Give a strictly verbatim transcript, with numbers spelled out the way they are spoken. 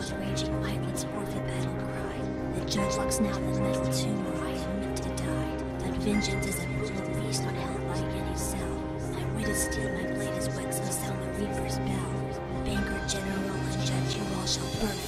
battle's raging fight, let's forfeit battle cry. The judge locks now the metal tomb where I am meant to die. That vengeance is a brutal beast not held by any cell. My wit is steel, my blade is wet, so sound the reaper's bell. Banker, general, and judge, you all shall burn